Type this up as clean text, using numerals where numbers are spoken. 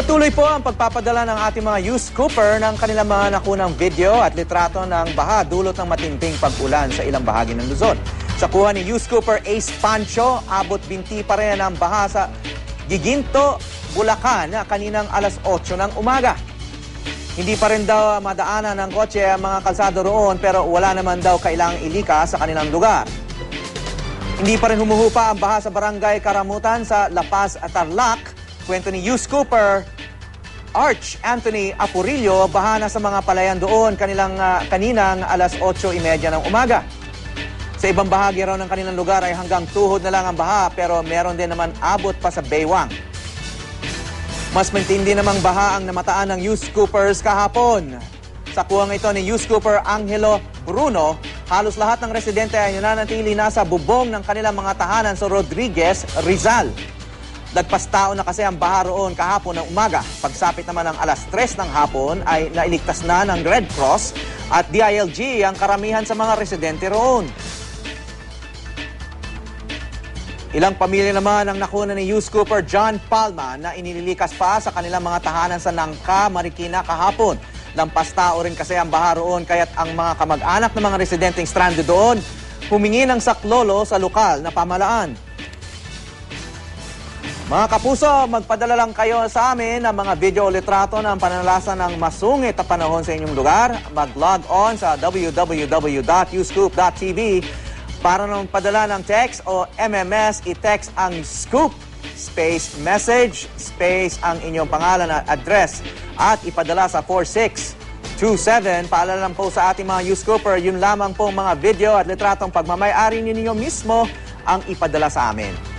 Patuloy po ang pagpapadala ng ating mga youth scooper ng kanilang mga nakunang video at litrato ng baha dulot ng matinding pag-ulan sa ilang bahagi ng Luzon. Sa kuha ni youth scooper Ace Pancho, abot binti pa rin ang baha sa Giginto, Bulacan na kaninang alas 8 ng umaga. Hindi pa rin daw madaanan ng kotse ang mga kalsado roon pero wala naman daw kailangang ilika sa kanilang lugar. Hindi pa rin humuhupa ang baha sa barangay Karamutan sa La Paz at Tarlac. Kwento ni youth scooper Arch Anthony Apurillo, baha na sa mga palayan doon kaninang alas 8:30 ng umaga. Sa ibang bahagi raw ng kanilang lugar ay hanggang tuhod na lang ang baha pero meron din naman abot pa sa baywang. Mas matindi namang baha ang namataan ng youth scoopers kahapon. Sa kuwang ito ni youth scooper Angelo Bruno, halos lahat ng residente ay nananatili nasa bubong ng kanilang mga tahanan sa Rodriguez, Rizal. Lagpas tao na kasi ang baha roon kahapon ng umaga. Pagsapit naman ng alas 3 ng hapon ay nailigtas na ng Red Cross at DILG ang karamihan sa mga residente roon. Ilang pamilya naman ang nakuna ni youth scooper John Palma na inililikas pa sa kanilang mga tahanan sa Nangka, Marikina kahapon. Lampas tao rin kasi ang baha roon kaya't ang mga kamag-anak ng mga residenteng stranded doon humingi ng saklolo sa lokal na pamahalaan. Mga kapuso, magpadala lang kayo sa amin ng mga video o litrato ng pananalasan ng masungit na panahon sa inyong lugar. Mag-log on sa www.youscoop.tv. Para nang padala ng text o MMS, i-text ang scoop, space message, space ang inyong pangalan at address at ipadala sa 4627. Paalala lang po sa ating mga youth scooper, yun lamang po mga video at litratong pagmamay-ari ninyo mismo ang ipadala sa amin.